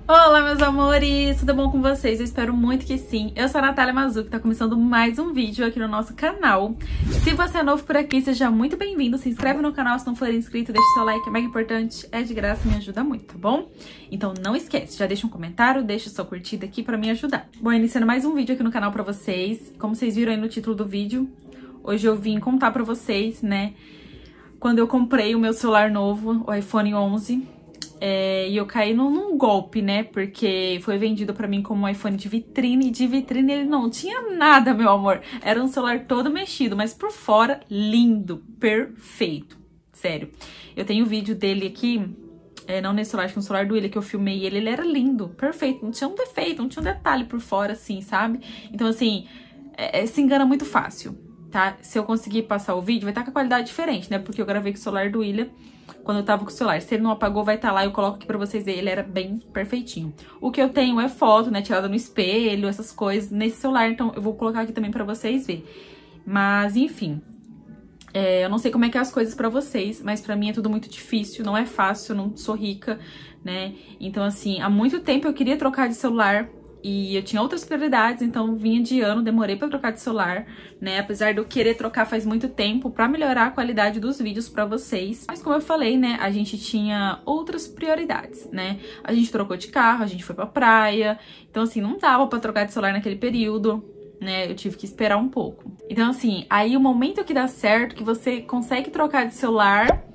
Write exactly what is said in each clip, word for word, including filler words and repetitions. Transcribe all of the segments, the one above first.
Olá, meus amores! Tudo bom com vocês? Eu espero muito que sim. Eu sou a Natália Mazzucchi, tá começando mais um vídeo aqui no nosso canal. Se você é novo por aqui, seja muito bem-vindo. Se inscreve no canal se não for inscrito, deixa seu like, é mega importante, é de graça e me ajuda muito, tá bom? Então não esquece, já deixa um comentário, deixa sua curtida aqui pra me ajudar. Bom, iniciando mais um vídeo aqui no canal pra vocês. Como vocês viram aí no título do vídeo, hoje eu vim contar pra vocês, né, quando eu comprei o meu celular novo, o iPhone onze. É, e eu caí num, num golpe, né? Porque foi vendido pra mim como um iPhone de vitrine. E de vitrine ele não tinha nada, meu amor. Era um celular todo mexido, mas por fora, lindo, perfeito. Sério. Eu tenho um vídeo dele aqui, é, não nesse celular, acho que no celular do William que eu filmei ele. Ele era lindo, perfeito. Não tinha um defeito, não tinha um detalhe por fora, assim, sabe? Então, assim, é, é, se engana muito fácil, tá? Se eu conseguir passar o vídeo, vai estar com a qualidade diferente, né? Porque eu gravei com o celular do William quando eu tava com o celular. Se ele não apagou, vai estar lá, eu coloco aqui pra vocês verem. Ele era bem perfeitinho. O que eu tenho é foto, né, tirada no espelho, essas coisas nesse celular, então eu vou colocar aqui também pra vocês verem. Mas, enfim, é, eu não sei como é que é as coisas pra vocês, mas pra mim é tudo muito difícil, não é fácil, eu não sou rica, né? Então, assim, há muito tempo eu queria trocar de celular, e eu tinha outras prioridades, então vinha de ano, demorei pra trocar de celular, né? Apesar de eu querer trocar faz muito tempo pra melhorar a qualidade dos vídeos pra vocês. Mas como eu falei, né? A gente tinha outras prioridades, né? A gente trocou de carro, a gente foi pra praia. Então, assim, não dava pra trocar de celular naquele período, né? Eu tive que esperar um pouco. Então, assim, aí o momento que dá certo, que você consegue trocar de celular,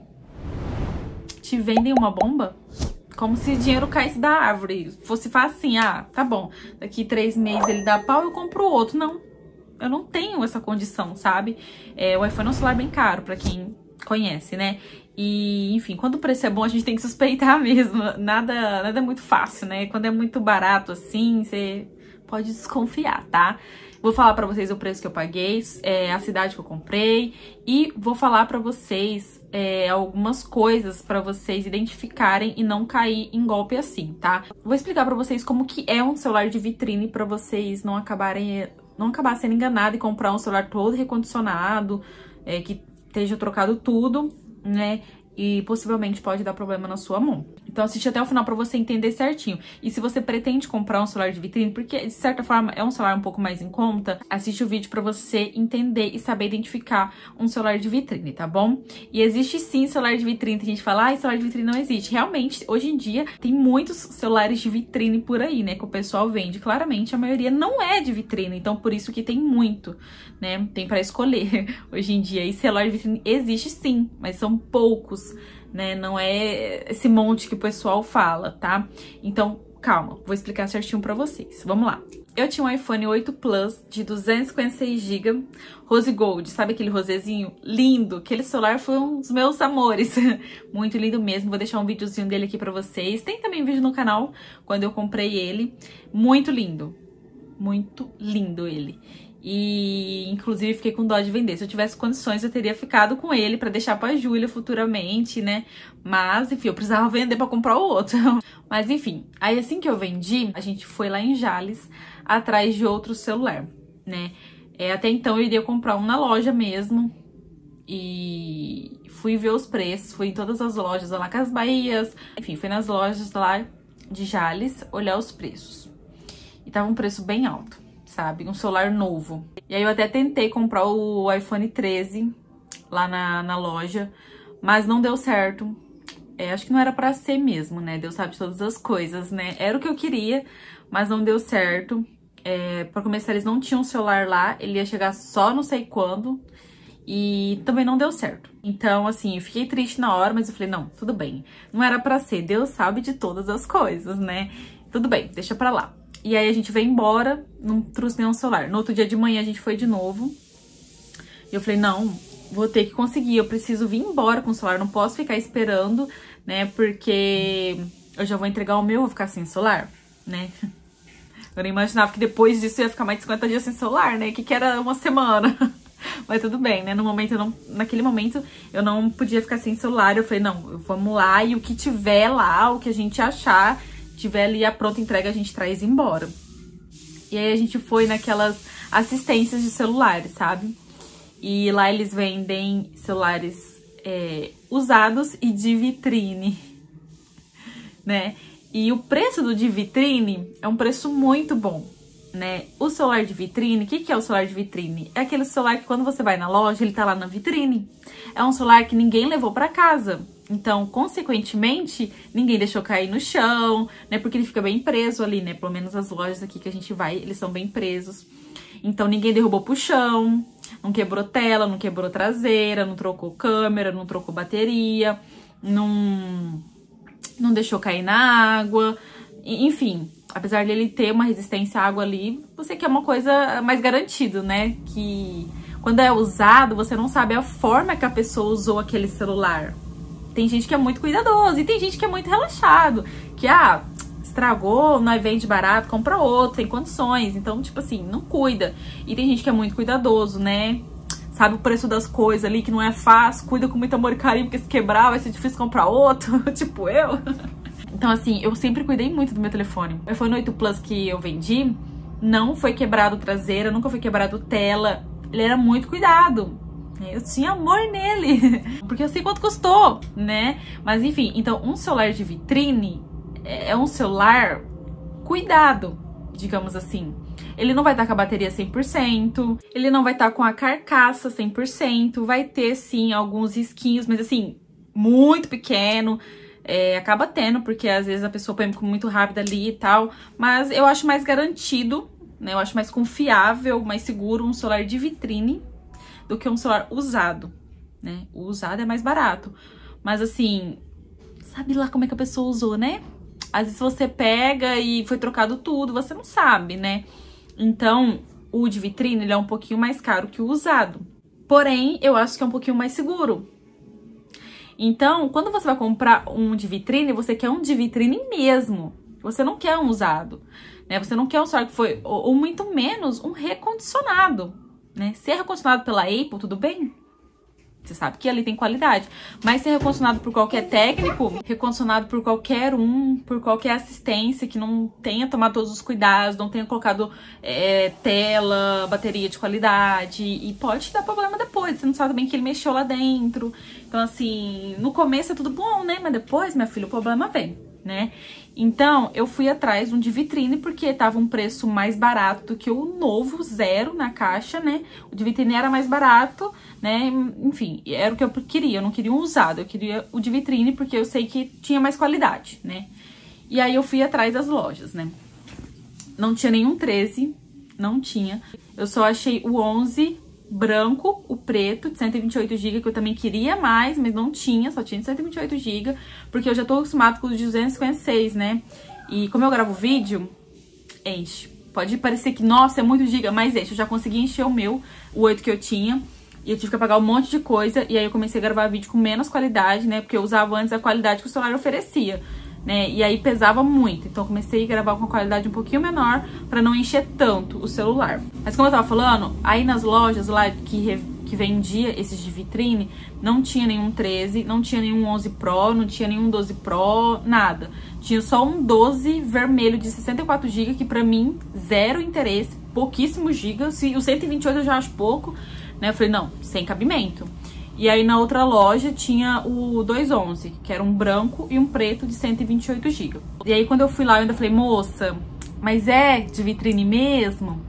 te vendem uma bomba. Como se dinheiro caísse da árvore. Fosse assim, ah, tá bom, daqui três meses ele dá pau, eu compro outro. Não, eu não tenho essa condição, sabe? É, o iPhone é um celular bem caro, pra quem conhece, né? E, enfim, quando o preço é bom, a gente tem que suspeitar mesmo. Nada, nada é muito fácil, né? Quando é muito barato assim, você pode desconfiar, tá? Vou falar pra vocês o preço que eu paguei, é, a cidade que eu comprei, e vou falar pra vocês é, algumas coisas pra vocês identificarem e não cair em golpe assim, tá? Vou explicar pra vocês como que é um celular de vitrine pra vocês não acabarem, não acabar sendo enganado e comprar um celular todo recondicionado, é, que esteja trocado tudo, né? E possivelmente pode dar problema na sua mão. Então assiste até o final pra você entender certinho. E se você pretende comprar um celular de vitrine, porque de certa forma é um celular um pouco mais em conta, assiste o vídeo pra você entender e saber identificar um celular de vitrine, tá bom? E existe sim celular de vitrine. Tem gente que fala, ah, celular de vitrine não existe. Realmente, hoje em dia, tem muitos celulares de vitrine por aí, né? Que o pessoal vende. Claramente, a maioria não é de vitrine. Então, por isso que tem muito, né? Tem pra escolher hoje em dia. E celular de vitrine existe sim, mas são poucos, né? Não é esse monte que o pessoal fala, tá? Então, calma, vou explicar certinho pra vocês. Vamos lá. Eu tinha um iPhone oito Plus de duzentos e cinquenta e seis gigas, rose gold, sabe aquele rosezinho lindo? Aquele celular foi um dos meus amores. Muito lindo mesmo. Vou deixar um videozinho dele aqui pra vocês. Tem também vídeo no canal quando eu comprei ele. Muito lindo. Muito lindo ele. E, inclusive, fiquei com dó de vender. Se eu tivesse condições, eu teria ficado com ele pra deixar pra Júlia futuramente, né? Mas, enfim, eu precisava vender pra comprar o outro. Mas, enfim, aí assim que eu vendi, a gente foi lá em Jales atrás de outro celular, né? É, até então, eu iria comprar um na loja mesmo. E fui ver os preços, fui em todas as lojas lá, Casas Bahias. Enfim, fui nas lojas lá de Jales olhar os preços. E tava um preço bem alto, sabe? Um celular novo. E aí eu até tentei comprar o iPhone treze lá na, na loja, mas não deu certo. É, acho que não era pra ser mesmo, né? Deus sabe de todas as coisas, né? Era o que eu queria, mas não deu certo. É, pra começar, eles não tinham celular lá, ele ia chegar só não sei quando. E também não deu certo. Então, assim, eu fiquei triste na hora, mas eu falei, não, tudo bem. Não era pra ser, Deus sabe de todas as coisas, né? Tudo bem, deixa pra lá. E aí a gente veio embora, não trouxe nenhum celular. No outro dia de manhã a gente foi de novo. E eu falei, não, vou ter que conseguir, eu preciso vir embora com o celular, não posso ficar esperando, né? Porque eu já vou entregar o meu, vou ficar sem celular, né? Eu nem imaginava que depois disso eu ia ficar mais de cinquenta dias sem celular, né? Que que era uma semana. Mas tudo bem, né? No momento, eu não, naquele momento, eu não podia ficar sem celular. Eu falei, não, vamos lá e o que tiver lá, o que a gente achar, tiver ali a pronta entrega, a gente traz embora. E aí a gente foi naquelas assistências de celulares, sabe? E lá eles vendem celulares é, usados e de vitrine, né? E o preço do de vitrine é um preço muito bom, né? O celular de vitrine, o que que é o celular de vitrine? É aquele celular que quando você vai na loja, ele tá lá na vitrine. É um celular que ninguém levou pra casa. Então, consequentemente, ninguém deixou cair no chão, né? Porque ele fica bem preso ali, né? Pelo menos as lojas aqui que a gente vai, eles são bem presos. Então, ninguém derrubou pro chão, não quebrou tela, não quebrou traseira, não trocou câmera, não trocou bateria, não, não deixou cair na água. Enfim, apesar dele ter uma resistência à água ali, você quer uma coisa mais garantida, né? Que quando é usado, você não sabe a forma que a pessoa usou aquele celular. Tem gente que é muito cuidadoso e tem gente que é muito relaxado. Que, ah, estragou, não vende barato, compra outro, tem condições. Então, tipo assim, não cuida. E tem gente que é muito cuidadoso, né? Sabe o preço das coisas ali, que não é fácil, cuida com muito amor e carinho, porque se quebrar vai ser difícil comprar outro, tipo eu. Então, assim, eu sempre cuidei muito do meu telefone. O iPhone oito Plus que eu vendi, não foi quebrado traseira, nunca foi quebrado tela. Ele era muito cuidado. Eu tinha amor nele, porque eu sei quanto custou, né? Mas enfim, então um celular de vitrine é um celular cuidado, digamos assim. Ele não vai estar com a bateria cem por cento, ele não vai estar com a carcaça cem por cento, vai ter sim alguns risquinhos, mas assim, muito pequeno. É, acaba tendo, porque às vezes a pessoa põe muito rápido ali e tal, mas eu acho mais garantido, né? Eu acho mais confiável, mais seguro um celular de vitrine do que um celular usado, né? O usado é mais barato. Mas assim, sabe lá como é que a pessoa usou, né? Às vezes você pega e foi trocado tudo, você não sabe, né? Então, o de vitrine, ele é um pouquinho mais caro que o usado. Porém, eu acho que é um pouquinho mais seguro. Então, quando você vai comprar um de vitrine, você quer um de vitrine mesmo. Você não quer um usado, né? Você não quer um celular que foi, ou, ou muito menos, um recondicionado. Né? Se é recondicionado pela Apple, tudo bem. Você sabe que ali tem qualidade. Mas se é recondicionado por qualquer técnico, recondicionado por qualquer um, por qualquer assistência que não tenha tomado todos os cuidados, não tenha colocado é, tela, bateria de qualidade, e pode dar problema depois. Você não sabe bem que ele mexeu lá dentro. Então, assim, no começo é tudo bom, né? Mas depois, minha filha, o problema vem, né? Então, eu fui atrás de um de vitrine porque tava um preço mais barato do que o novo, zero na caixa, né? O de vitrine era mais barato, né? Enfim, era o que eu queria. Eu não queria um usado, eu queria o de vitrine porque eu sei que tinha mais qualidade, né? E aí eu fui atrás das lojas, né? Não tinha nenhum treze, não tinha. Eu só achei o onze branco, o preto, de cento e vinte e oito gigas, que eu também queria mais, mas não tinha, só tinha de cento e vinte e oito gigas, porque eu já tô acostumado com os de duzentos e cinquenta e seis, né? E como eu gravo vídeo, enche. Pode parecer que, nossa, é muito giga, mas enche. Eu já consegui encher o meu, o oito que eu tinha, e eu tive que apagar um monte de coisa, e aí eu comecei a gravar vídeo com menos qualidade, né? Porque eu usava antes a qualidade que o celular oferecia, né? E aí pesava muito, então eu comecei a gravar com uma qualidade um pouquinho menor pra não encher tanto o celular. Mas como eu tava falando, aí nas lojas lá que, que vendia esses de vitrine, não tinha nenhum treze, não tinha nenhum onze Pro, não tinha nenhum doze Pro, nada. Tinha só um doze vermelho de sessenta e quatro gigas, que pra mim, zero interesse, pouquíssimos gigas. Se o cento e vinte e oito eu já acho pouco, né? Eu falei, não, sem cabimento. E aí na outra loja tinha o duzentos e onze, que era um branco e um preto de cento e vinte e oito gigas. E aí quando eu fui lá, eu ainda falei, moça, mas é de vitrine mesmo?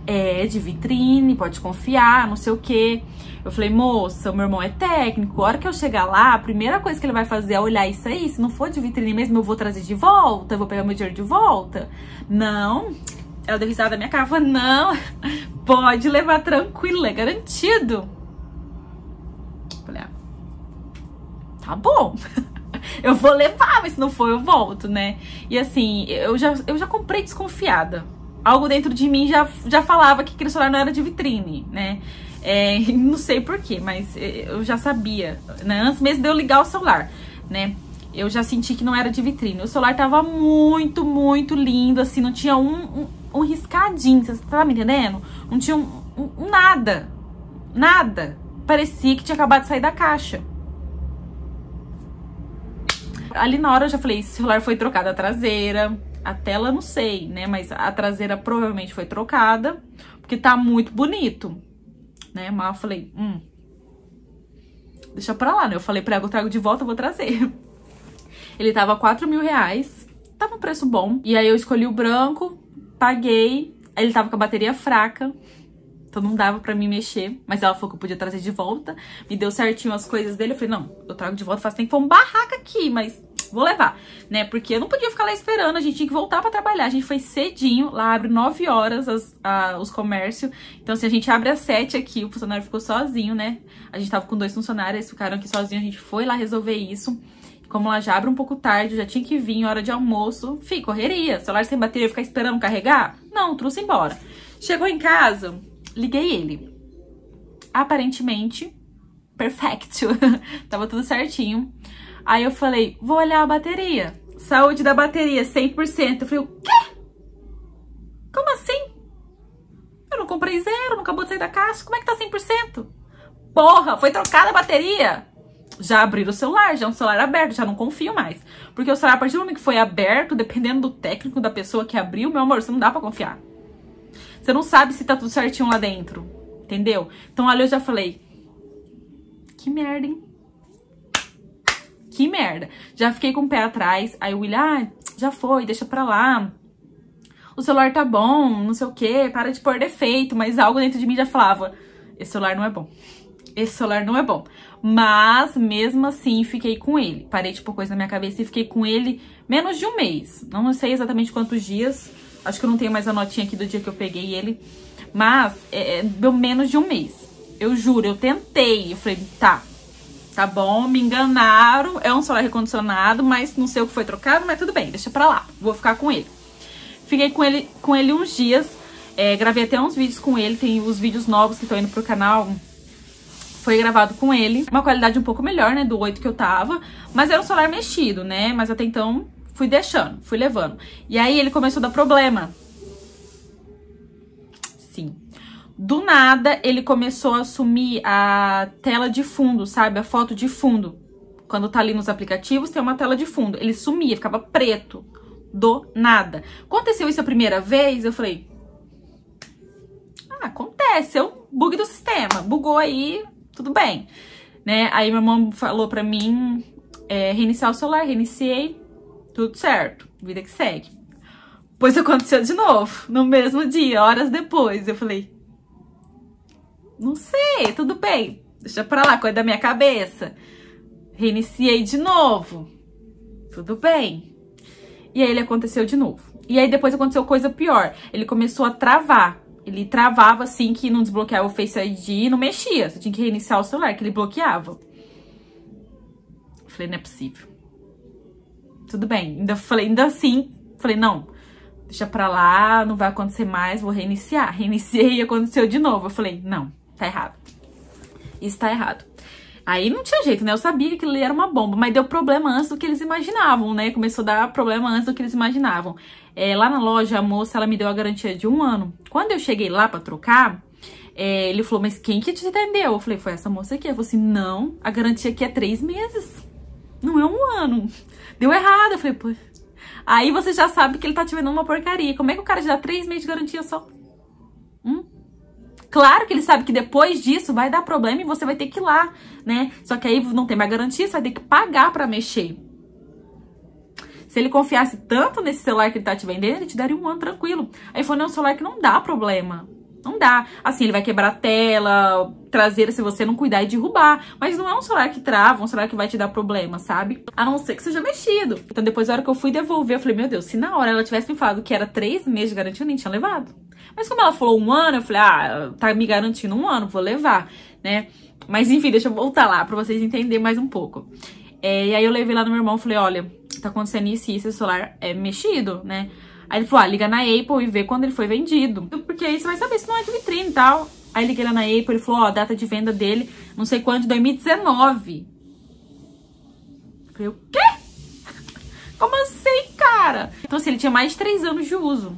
É de vitrine, pode confiar, não sei o quê. Eu falei, moça, o meu irmão é técnico, a hora que eu chegar lá, a primeira coisa que ele vai fazer é olhar isso aí. Se não for de vitrine mesmo, eu vou trazer de volta, eu vou pegar meu dinheiro de volta. Não, ela deu risada na minha cara, falou, não, pode levar tranquilo, é garantido. Falei, ah, tá bom, eu vou levar, mas se não for eu volto, né? E assim, eu já, eu já comprei desconfiada. Algo dentro de mim já, já falava que aquele celular não era de vitrine, né? É, não sei porquê, mas eu já sabia, né? Antes mesmo de eu ligar o celular, né? Eu já senti que não era de vitrine. O celular tava muito, muito lindo, assim, não tinha um, um, um riscadinho, você tá me entendendo? Não tinha um, um, um nada, nada. Parecia que tinha acabado de sair da caixa. Ali na hora eu já falei, esse celular foi trocada a traseira, a tela não sei, né? Mas a traseira provavelmente foi trocada, porque tá muito bonito, né? Mas eu falei, hum, deixa pra lá, né? Eu falei pra ela, eu trago de volta, eu vou trazer. Ele tava quatro mil reais, tava um preço bom. E aí eu escolhi o branco, paguei. Ele tava com a bateria fraca, então não dava pra mim mexer. Mas ela falou que eu podia trazer de volta. Me deu certinho as coisas dele. Eu falei, não, eu trago de volta, faz tempo que foi um barraco aqui, mas vou levar, né? Porque eu não podia ficar lá esperando, a gente tinha que voltar pra trabalhar. A gente foi cedinho, lá abre nove horas as, a, os comércios. Então, assim, a gente abre às sete aqui, o funcionário ficou sozinho, né? A gente tava com dois funcionários, eles ficaram aqui sozinhos, a gente foi lá resolver isso. Como lá já abre um pouco tarde, eu já tinha que vir, hora de almoço. Fih, correria, celular sem bateria, ficar esperando carregar? Não, trouxe embora. Chegou em casa, liguei ele. Aparentemente, perfeito. Tava tudo certinho. Aí eu falei, vou olhar a bateria. Saúde da bateria, cem por cento. Eu falei, o quê? Como assim? Eu não comprei zero, não acabou de sair da caixa. Como é que tá cem por cento? Porra, foi trocada a bateria. Já abriram o celular, já é um celular aberto, já não confio mais. Porque o celular, a partir do momento que foi aberto, dependendo do técnico da pessoa que abriu, meu amor, você não dá pra confiar. Você não sabe se tá tudo certinho lá dentro, entendeu? Então ali eu já falei, que merda, hein? Que merda. Já fiquei com o pé atrás. Aí o William, ah, já foi, deixa pra lá. O celular tá bom, não sei o quê, para de pôr defeito. Mas algo dentro de mim já falava, esse celular não é bom. Esse celular não é bom. Mas, mesmo assim, fiquei com ele. Parei de pôr coisa na minha cabeça e fiquei com ele menos de um mês. Não sei exatamente quantos dias. Acho que eu não tenho mais a notinha aqui do dia que eu peguei ele. Mas, é, deu menos de um mês. Eu juro, eu tentei. Eu falei, tá. Tá bom, me enganaram, é um celular recondicionado, mas não sei o que foi trocado, mas tudo bem, deixa pra lá, vou ficar com ele. Fiquei com ele, com ele uns dias, é, gravei até uns vídeos com ele, tem os vídeos novos que estão indo pro canal, foi gravado com ele. Uma qualidade um pouco melhor, né, do oito que eu tava, mas era um celular mexido, né, mas até então fui deixando, fui levando. E aí ele começou a dar problema. Sim. Do nada, ele começou a assumir a tela de fundo, sabe? A foto de fundo. Quando tá ali nos aplicativos, tem uma tela de fundo. Ele sumia, ficava preto. Do nada. Aconteceu isso a primeira vez, eu falei... Ah, acontece, é um bug do sistema. Bugou aí, tudo bem. Né? Aí meu irmão falou pra mim é, reiniciar o celular, reiniciei, tudo certo. Vida que segue. Pois aconteceu de novo, no mesmo dia, horas depois. Eu falei... Não sei, tudo bem. Deixa pra lá, coisa da minha cabeça. Reiniciei de novo. Tudo bem. E aí ele aconteceu de novo. E aí depois aconteceu coisa pior. Ele começou a travar. Ele travava assim que não desbloqueava o Face I D e não mexia. Você tinha que reiniciar o celular, que ele bloqueava. Falei, não é possível. Tudo bem. Ainda falei, ainda assim, falei, não. Deixa pra lá, não vai acontecer mais, vou reiniciar. Reiniciei e aconteceu de novo. Eu falei, não. Tá errado. Isso tá errado. Aí não tinha jeito, né? Eu sabia que aquilo ali era uma bomba, mas deu problema antes do que eles imaginavam, né? Começou a dar problema antes do que eles imaginavam. É, lá na loja, a moça, ela me deu a garantia de um ano. Quando eu cheguei lá pra trocar, é, ele falou, mas quem que te atendeu? Eu falei, foi essa moça aqui. Eu falei assim, não, a garantia aqui é três meses. Não é um ano. Deu errado. Eu falei, pô... Aí você já sabe que ele tá te vendendo uma porcaria. Como é que o cara te dá três meses de garantia só? Hum? Claro que ele sabe que depois disso vai dar problema e você vai ter que ir lá, né? Só que aí não tem mais garantia, você vai ter que pagar pra mexer. Se ele confiasse tanto nesse celular que ele tá te vendendo, ele te daria um ano tranquilo. Aí falou, não, é um celular que não dá problema. Não dá. Assim, ele vai quebrar a tela, traseira, se você não cuidar e derrubar. Mas não é um celular que trava, um celular que vai te dar problema, sabe? A não ser que seja mexido. Então depois, na hora que eu fui devolver, eu falei, meu Deus, se na hora ela tivesse me falado que era três meses de garantia, eu nem tinha levado. Mas como ela falou um ano, eu falei, ah, tá me garantindo um ano, vou levar, né? Mas enfim, deixa eu voltar lá pra vocês entenderem mais um pouco. É, e aí eu levei lá no meu irmão e falei, olha, tá acontecendo isso e isso, esse celular é mexido, né? Aí ele falou, ah, liga na Apple e vê quando ele foi vendido. Porque aí você vai saber se não é de vitrine e tal. Aí liguei lá na Apple, ele falou, ó, a data de venda dele, não sei quanto, de dois mil e dezenove. Eu falei, o quê? Como assim, cara? Então assim, ele tinha mais de três anos de uso.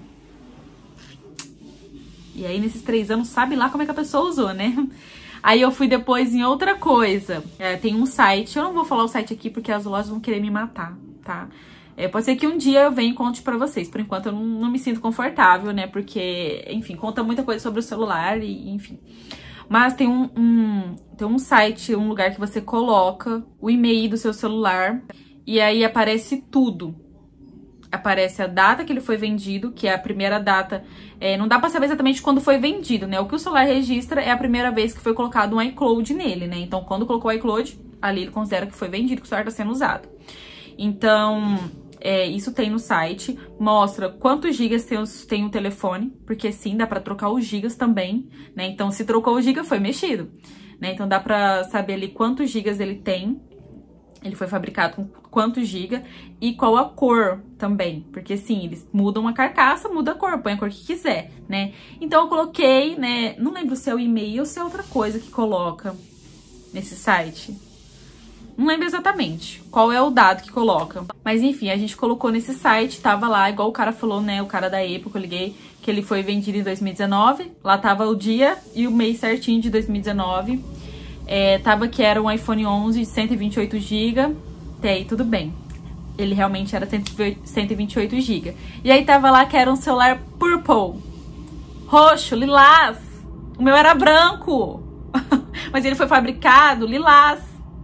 E aí, nesses três anos, sabe lá como é que a pessoa usou, né? Aí eu fui depois em outra coisa. É, tem um site, eu não vou falar o site aqui porque as lojas vão querer me matar, tá? É, pode ser que um dia eu venha e conte pra vocês. Por enquanto eu não, não me sinto confortável, né? Porque, enfim, conta muita coisa sobre o celular e, enfim. Mas tem um, um, tem um site, um lugar que você coloca o e-mail do seu celular e aí aparece tudo. aparece a data que ele foi vendido, que é a primeira data. É, não dá pra saber exatamente quando foi vendido, né? O que o celular registra é a primeira vez que foi colocado um iCloud nele, né? Então, quando colocou o iCloud, ali ele considera que foi vendido, que o celular tá sendo usado. Então, é, isso tem no site. Mostra quantos gigas tem, os, tem o telefone, porque sim, dá pra trocar os gigas também, né? Então, se trocou o giga, foi mexido, né? Então, dá pra saber ali quantos gigas ele tem. Ele foi fabricado com quantos giga e qual a cor também. Porque, sim, eles mudam a carcaça, muda a cor, põe a cor que quiser, né? Então, eu coloquei, né? Não lembro se é o e-mail ou se é outra coisa que coloca nesse site. Não lembro exatamente qual é o dado que coloca. Mas, enfim, a gente colocou nesse site, tava lá, igual o cara falou, né? O cara da época, eu liguei, que ele foi vendido em dois mil e dezenove. Lá tava o dia e o mês certinho de dois mil e dezenove. É, tava que era um iPhone onze de cento e vinte e oito gigas, até aí tudo bem. Ele realmente era cento e vinte e oito gigas. E aí tava lá que era um celular purple, roxo, lilás. O meu era branco, mas ele foi fabricado lilás.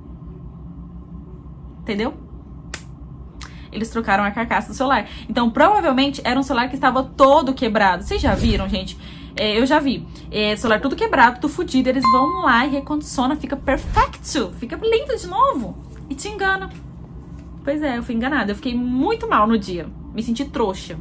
Entendeu? Eles trocaram a carcaça do celular. Então, provavelmente, era um celular que estava todo quebrado. Vocês já viram, gente? É, eu já vi. É, celular tudo quebrado, tudo fudido. Eles vão lá e recondicionam, fica perfeito. Fica lindo de novo. E te engana. Pois é, eu fui enganada. Eu fiquei muito mal no dia. Me senti trouxa.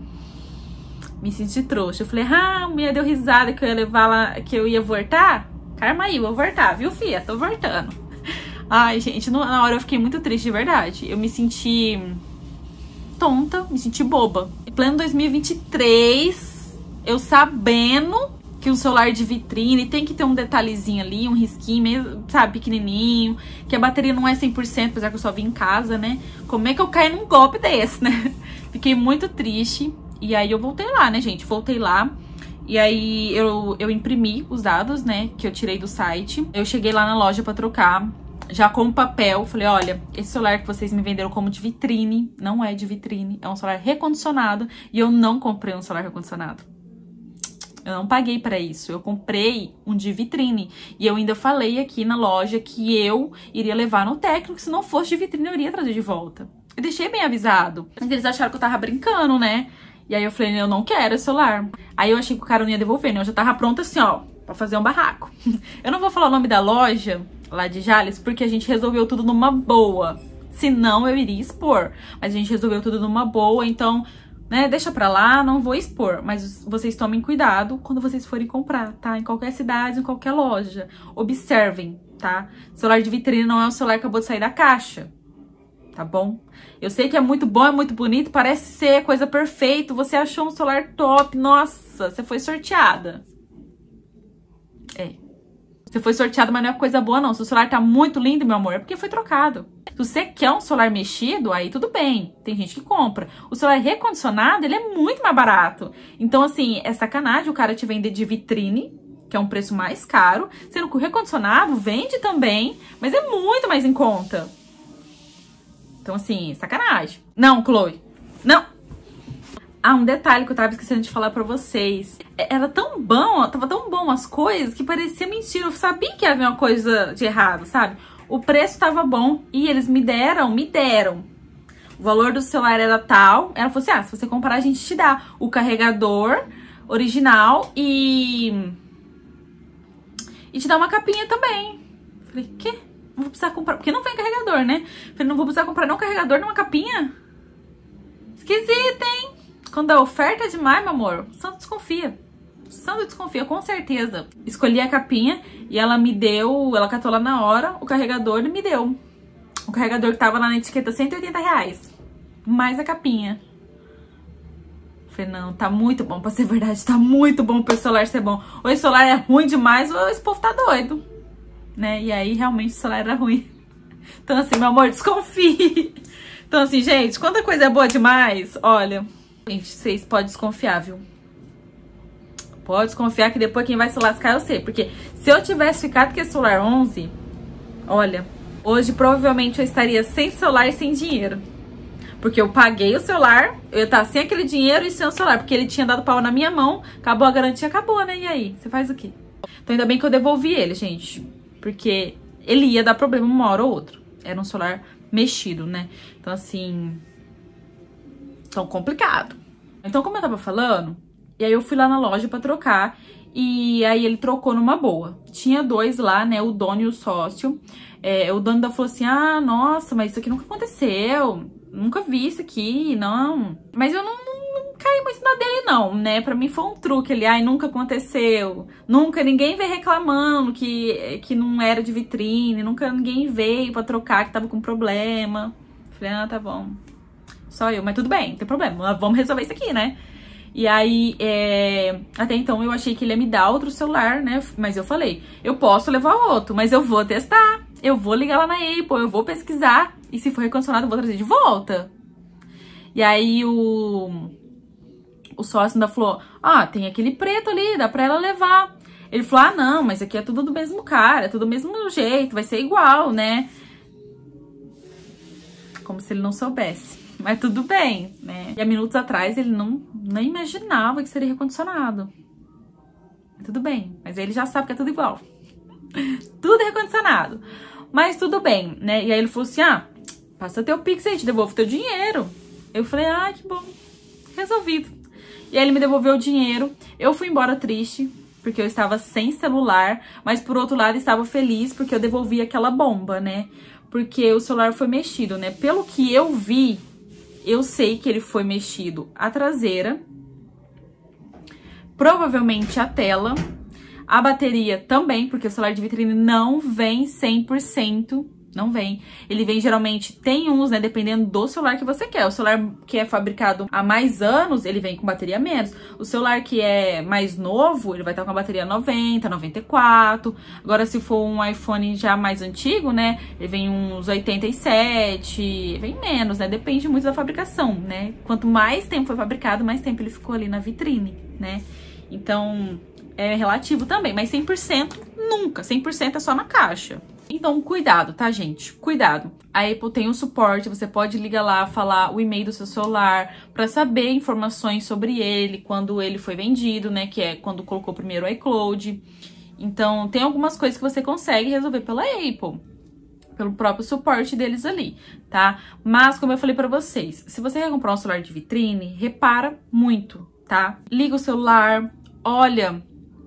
Me senti trouxa. Eu falei, ah, a mulher deu risada que eu ia levar lá, que eu ia voltar. Karma aí, eu vou voltar, viu, filha? Tô voltando. Ai, gente, na hora eu fiquei muito triste, de verdade. Eu me senti tonta, me senti boba. Em pleno dois mil e vinte e três, eu sabendo que um celular de vitrine tem que ter um detalhezinho ali, um risquinho, mesmo, sabe, pequenininho, que a bateria não é cem por cento, apesar que eu só vi em casa, né? Como é que eu caio num golpe desse, né? Fiquei muito triste. E aí eu voltei lá, né, gente? Voltei lá. E aí eu, eu imprimi os dados, né, que eu tirei do site. Eu cheguei lá na loja pra trocar. Já com papel, falei, olha, esse celular que vocês me venderam como de vitrine, não é de vitrine, é um celular recondicionado e eu não comprei um celular recondicionado. Eu não paguei pra isso, eu comprei um de vitrine e eu ainda falei aqui na loja que eu iria levar no técnico, se não fosse de vitrine eu iria trazer de volta. Eu deixei bem avisado, mas eles acharam que eu tava brincando, né? E aí eu falei, eu não quero esse celular. Aí eu achei que o cara não ia devolver, né? Eu já tava pronta assim, ó, pra fazer um barraco. Eu não vou falar o nome da loja lá de Jales, porque a gente resolveu tudo numa boa. Senão eu iria expor. Mas a gente resolveu tudo numa boa, então, né, deixa pra lá, não vou expor. Mas vocês tomem cuidado quando vocês forem comprar, tá? Em qualquer cidade, em qualquer loja. Observem, tá? Celular de vitrine não é um celular que acabou de sair da caixa, tá bom? Eu sei que é muito bom, é muito bonito, parece ser coisa perfeita. Você achou um celular top, nossa, você foi sorteada. É. Você foi sorteado, mas não é coisa boa, não. Se o celular tá muito lindo, meu amor, é porque foi trocado. Se você quer um celular mexido, aí tudo bem. Tem gente que compra. O celular recondicionado, ele é muito mais barato. Então, assim, é sacanagem o cara te vender de vitrine, que é um preço mais caro, sendo que o recondicionado vende também, mas é muito mais em conta. Então, assim, sacanagem. Não, Chloe. Não. Ah, um detalhe que eu tava esquecendo de falar pra vocês. Era tão bom, tava tão bom as coisas que parecia mentira. Eu sabia que havia uma coisa de errado, sabe? O preço tava bom e eles me deram, me deram. O valor do celular era tal. Ela falou assim, ah, se você comprar a gente te dá o carregador original e... E te dá uma capinha também. Falei, quê? Não vou precisar comprar, porque não vem carregador, né? Falei, não vou precisar comprar não carregador numa capinha? Esquisita, hein? Quando a oferta é demais, meu amor, o santo desconfia. O santo desconfia, com certeza. Escolhi a capinha e ela me deu, ela catou lá na hora o carregador e me deu. O carregador que tava lá na etiqueta, cento e oitenta reais. Mais a capinha. Falei, não, tá muito bom pra ser verdade, tá muito bom pro celular ser bom. Ou esse celular é ruim demais ou esse povo tá doido. Né? E aí, realmente, o celular era ruim. Então, assim, meu amor, desconfie. Então, assim, gente, quando a coisa é boa demais, olha... Gente, vocês podem desconfiar, viu? Pode desconfiar que depois quem vai se lascar eu sei. Porque se eu tivesse ficado com esse celular onze, olha, hoje provavelmente eu estaria sem celular e sem dinheiro. Porque eu paguei o celular, eu ia estar sem aquele dinheiro e sem o celular. Porque ele tinha dado pau na minha mão, acabou a garantia, acabou, né? E aí? Você faz o quê? Então ainda bem que eu devolvi ele, gente. Porque ele ia dar problema uma hora ou outra. Era um celular mexido, né? Então assim... Então, complicado. Então, como eu tava falando, e aí eu fui lá na loja pra trocar, e aí ele trocou numa boa. Tinha dois lá, né, o dono e o sócio. É, o dono da falou assim, ah, nossa, mas isso aqui nunca aconteceu, nunca vi isso aqui, não. Mas eu não, não, não caí muito na dele não, né, pra mim foi um truque ali, ai, nunca aconteceu, nunca ninguém veio reclamando que, que não era de vitrine, nunca ninguém veio pra trocar, que tava com problema. Falei, ah, tá bom, só eu, mas tudo bem, não tem problema, vamos resolver isso aqui, né. E aí, é... até então eu achei que ele ia me dar outro celular, né? Mas eu falei, eu posso levar outro, mas eu vou testar. Eu vou ligar lá na Apple, eu vou pesquisar. E se for recondicionado, eu vou trazer de volta. E aí o, o sócio ainda falou, ah, tem aquele preto ali, dá pra ela levar. Ele falou, ah, não, mas aqui é tudo do mesmo cara, é tudo do mesmo jeito, vai ser igual, né? Como se ele não soubesse. Mas tudo bem, né? E há minutos atrás ele não nem imaginava que seria recondicionado. Tudo bem, mas ele já sabe que é tudo igual. Tudo recondicionado. Mas tudo bem, né? E aí ele falou assim, ah, passa teu Pix aí, te devolvo teu dinheiro. Eu falei, ah, que bom, resolvido. E aí ele me devolveu o dinheiro. Eu fui embora triste, porque eu estava sem celular. Mas por outro lado, estava feliz, porque eu devolvi aquela bomba, né? Porque o celular foi mexido, né? Pelo que eu vi, eu sei que ele foi mexido a traseira, provavelmente a tela, a bateria também, porque o celular de vitrine não vem cem por cento, não vem. Ele vem geralmente, tem uns, né, dependendo do celular que você quer. O celular que é fabricado há mais anos, ele vem com bateria menos. O celular que é mais novo, ele vai estar com a bateria noventa, noventa e quatro. Agora, se for um iPhone já mais antigo, né, ele vem uns oitenta e sete, vem menos, né, depende muito da fabricação, né. Quanto mais tempo foi fabricado, mais tempo ele ficou ali na vitrine, né. Então, é relativo também, mas cem por cento nunca, cem por cento é só na caixa. Então, cuidado, tá, gente? Cuidado. A Apple tem um suporte, você pode ligar lá, falar o e-mail do seu celular para saber informações sobre ele, quando ele foi vendido, né? Que é quando colocou primeiro o iCloud. Então, tem algumas coisas que você consegue resolver pela Apple, pelo próprio suporte deles ali, tá? Mas, como eu falei pra vocês, se você quer comprar um celular de vitrine, repara muito, tá? Liga o celular, olha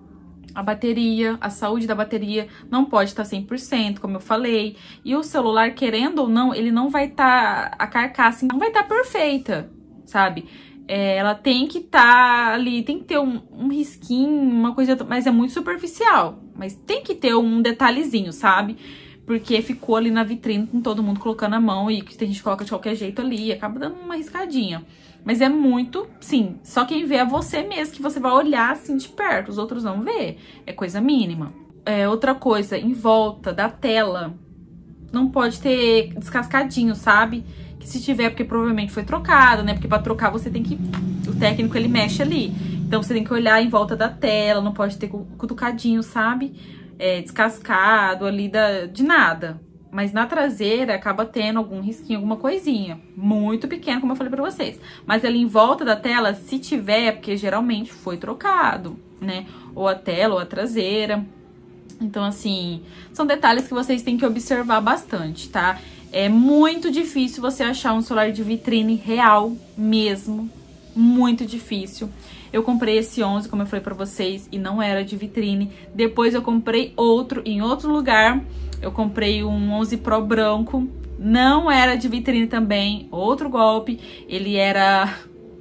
a bateria, a saúde da bateria não pode estar cem por cento, como eu falei. E o celular, querendo ou não, ele não vai estar, tá, a carcaça não vai estar tá perfeita, sabe? É, ela tem que estar tá ali, tem que ter um, um risquinho, uma coisa, mas é muito superficial. Mas tem que ter um detalhezinho, sabe? Porque ficou ali na vitrine com todo mundo colocando a mão e que a gente coloca de qualquer jeito ali, acaba dando uma riscadinha. Mas é muito, sim, só quem vê é você mesmo, que você vai olhar assim de perto, os outros não vê, é coisa mínima. É, outra coisa, em volta da tela, não pode ter descascadinho, sabe? Que se tiver, porque provavelmente foi trocado, né? Porque pra trocar você tem que, o técnico ele mexe ali, então você tem que olhar em volta da tela, não pode ter cutucadinho, sabe? É, descascado ali da, de nada. Mas na traseira acaba tendo algum risquinho, alguma coisinha. Muito pequeno, como eu falei pra vocês. Mas ali em volta da tela, se tiver, porque geralmente foi trocado, né? Ou a tela ou a traseira. Então, assim, são detalhes que vocês têm que observar bastante, tá? É muito difícil você achar um celular de vitrine real mesmo. Muito difícil. Eu comprei esse onze, como eu falei pra vocês, e não era de vitrine. Depois eu comprei outro em outro lugar. Eu comprei um onze Pro branco, não era de vitrine também, outro golpe. Ele era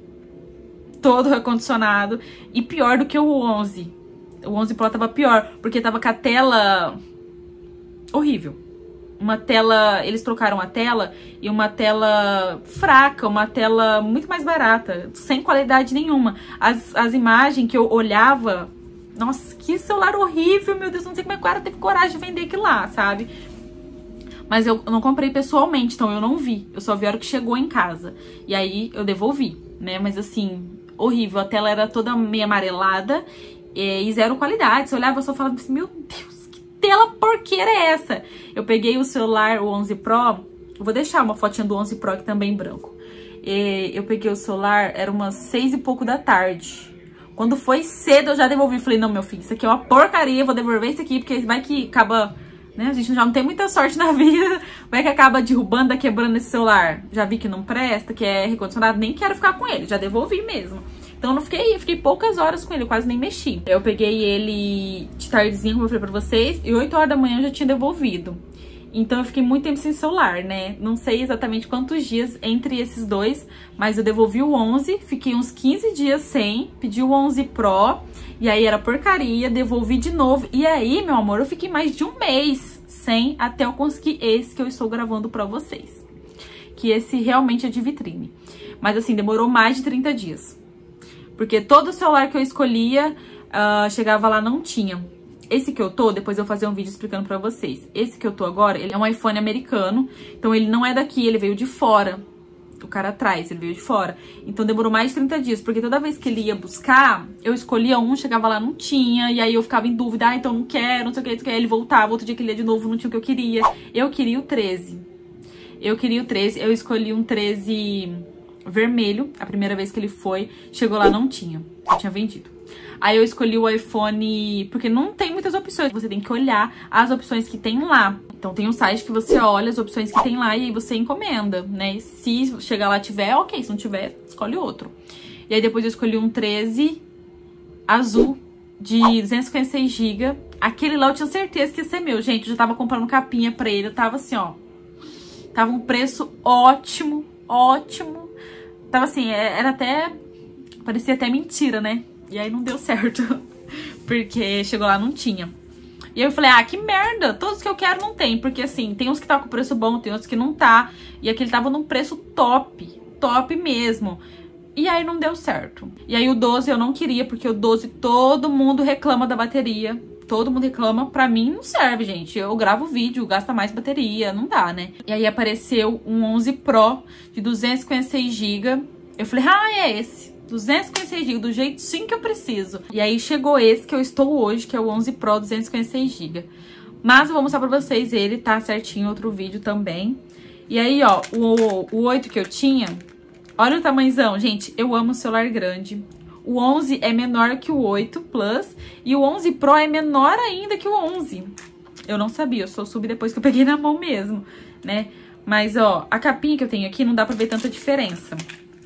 todo recondicionado e pior do que o onze. O onze Pro tava pior, porque tava com a tela horrível. Uma tela, eles trocaram a tela e uma tela fraca, uma tela muito mais barata, sem qualidade nenhuma. As, as imagens que eu olhava... Nossa, que celular horrível, meu Deus, não sei como é que o cara teve coragem de vender aquilo lá, sabe? Mas eu não comprei pessoalmente, então eu não vi. Eu só vi a hora que chegou em casa. E aí eu devolvi, né? Mas assim, horrível. A tela era toda meio amarelada e zero qualidade. Você olhava, eu só falava assim, meu Deus, que tela porqueira é essa? Eu peguei o celular, o onze Pro, eu vou deixar uma fotinha do onze Pro aqui também branco. E eu peguei o celular, era umas seis e pouco da tarde. Quando foi cedo, eu já devolvi. Falei, não, meu filho, isso aqui é uma porcaria, vou devolver isso aqui, porque vai que acaba né? A gente já não tem muita sorte na vida. Vai que acaba derrubando, tá quebrando esse celular. Já vi que não presta, que é recondicionado, nem quero ficar com ele, já devolvi mesmo. Então eu não fiquei, eu fiquei poucas horas com ele, quase nem mexi. Eu peguei ele de tardezinha, como eu falei pra vocês, e oito horas da manhã eu já tinha devolvido. Então eu fiquei muito tempo sem celular, né? Não sei exatamente quantos dias entre esses dois, mas eu devolvi o onze, fiquei uns quinze dias sem, pedi o onze Pro, e aí era porcaria, devolvi de novo. E aí, meu amor, eu fiquei mais de um mês sem, até eu conseguir esse que eu estou gravando pra vocês. Que esse realmente é de vitrine. Mas assim, demorou mais de trinta dias. Porque todo celular que eu escolhia, uh, chegava lá, não tinha. Esse que eu tô, depois eu vou fazer um vídeo explicando pra vocês. Esse que eu tô agora, ele é um iPhone americano. Então ele não é daqui, ele veio de fora. O cara atrás, ele veio de fora. Então demorou mais de trinta dias. Porque toda vez que ele ia buscar, eu escolhia um, chegava lá, não tinha. E aí eu ficava em dúvida, ah, então não quero, não sei o que, não sei o que. Aí ele voltava, outro dia que ele ia de novo, não tinha o que eu queria. Eu queria o treze. Eu queria o treze, eu escolhi um treze vermelho. A primeira vez que ele foi, chegou lá, não tinha. Eu tinha vendido. Aí eu escolhi o iPhone, porque não tem muitas opções. Você tem que olhar as opções que tem lá. Então tem um site que você olha as opções que tem lá e aí você encomenda, né? Se chegar lá tiver, ok. Se não tiver, escolhe outro. E aí depois eu escolhi um treze azul de duzentos e cinquenta e seis gigas. Aquele lá eu tinha certeza que ia ser meu. Gente, eu já tava comprando capinha pra ele. Eu tava assim, ó. Tava um preço ótimo, ótimo. Tava assim, era até... parecia até mentira, né? E aí não deu certo, porque chegou lá, não tinha. E aí eu falei, ah, que merda, todos que eu quero não tem. Porque assim, tem uns que tá com preço bom, tem outros que não tá. E aquele tava num preço top, top mesmo. E aí não deu certo. E aí o doze eu não queria, porque o doze todo mundo reclama da bateria. Todo mundo reclama, pra mim não serve, gente. Eu gravo vídeo, gasta mais bateria, não dá, né? E aí apareceu um onze Pro de duzentos e cinquenta e seis gigas. Eu falei, ah, é esse. duzentos e cinquenta e seis gigas, do jeitinho que eu preciso. E aí chegou esse que eu estou hoje, que é o onze Pro duzentos e cinquenta e seis gigas. Mas eu vou mostrar pra vocês ele, tá certinho, outro vídeo também. E aí, ó, o, o oito que eu tinha, olha o tamanhozão. Gente, eu amo celular grande. O onze é menor que o oito Plus e o onze Pro é menor ainda que o onze. Eu não sabia, eu só soube depois que eu peguei na mão mesmo, né? Mas, ó, a capinha que eu tenho aqui não dá pra ver tanta diferença.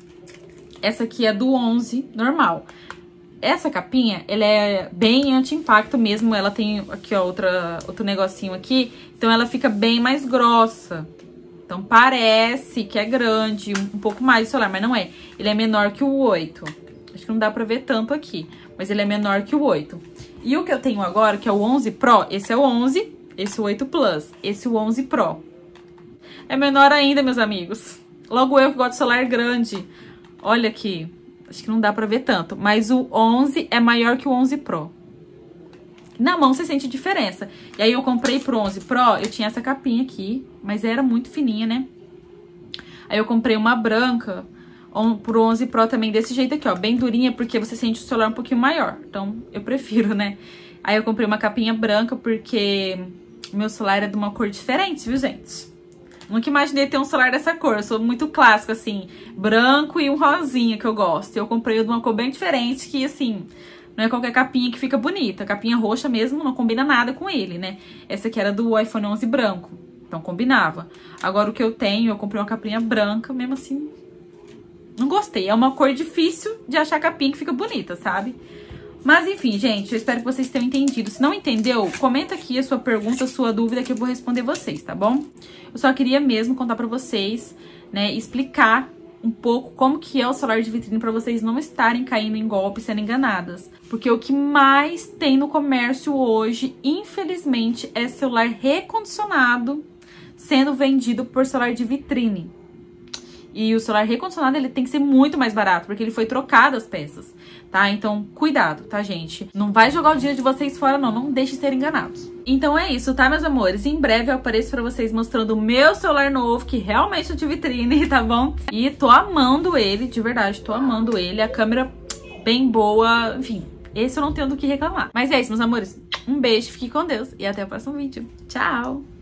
Essa aqui é do onze, normal. Essa capinha, ela é bem anti-impacto mesmo. Ela tem aqui, ó, outra, outro negocinho aqui. Então, ela fica bem mais grossa. Então, parece que é grande, um pouco mais o celular, mas não é. Ele é menor que o oito. Acho que não dá pra ver tanto aqui, mas ele é menor que o oito. E o que eu tenho agora, que é o onze Pro, esse é o onze, esse é o oito Plus, esse é o onze Pro. É menor ainda, meus amigos. Logo eu que gosto de celular grande. Olha aqui, acho que não dá pra ver tanto, mas o onze é maior que o onze Pro. Na mão você sente diferença. E aí eu comprei pro onze Pro, eu tinha essa capinha aqui, mas era muito fininha, né? Aí eu comprei uma branca pro onze Pro também desse jeito aqui, ó, bem durinha, porque você sente o celular um pouquinho maior. Então eu prefiro, né? Aí eu comprei uma capinha branca porque meu celular era de uma cor diferente, viu, gente? Nunca imaginei ter um celular dessa cor. Eu sou muito clássico, assim, branco e um rosinha que eu gosto. Eu comprei de uma cor bem diferente, que, assim, não é qualquer capinha que fica bonita. A capinha roxa mesmo não combina nada com ele, né? Essa aqui era do iPhone onze branco, então combinava. Agora o que eu tenho, eu comprei uma capinha branca, mesmo assim, não gostei. É uma cor difícil de achar capinha que fica bonita, sabe? Mas enfim, gente, eu espero que vocês tenham entendido. Se não entendeu, comenta aqui a sua pergunta, a sua dúvida, que eu vou responder vocês, tá bom? Eu só queria mesmo contar pra vocês, né, explicar um pouco como que é o celular de vitrine pra vocês não estarem caindo em golpe, sendo enganadas. Porque o que mais tem no comércio hoje, infelizmente, é celular recondicionado sendo vendido por celular de vitrine. E o celular recondicionado, ele tem que ser muito mais barato, porque ele foi trocado as peças, tá? Então, cuidado, tá, gente? Não vai jogar o dinheiro de vocês fora, não. Não deixem de ser enganados. Então é isso, tá, meus amores? Em breve eu apareço pra vocês mostrando o meu celular novo, que realmente é de vitrine, tá bom? E tô amando ele, de verdade, tô amando ele. A câmera bem boa, enfim, esse eu não tenho do que reclamar. Mas é isso, meus amores. Um beijo, fique com Deus e até o próximo vídeo. Tchau!